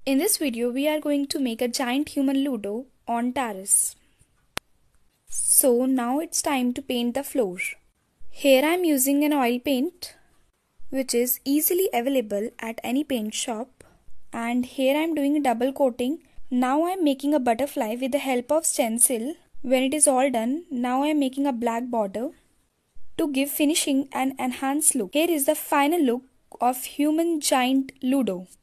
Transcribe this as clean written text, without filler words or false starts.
In this video, we are going to make a giant human ludo on terrace. So now it's time to paint the floor. Here I am using an oil paint which is easily available at any paint shop. And here I am doing a double coating. Now I am making a butterfly with the help of stencil. When it is all done, now I am making a black border to give finishing and enhanced look. Here is the final look of human giant ludo.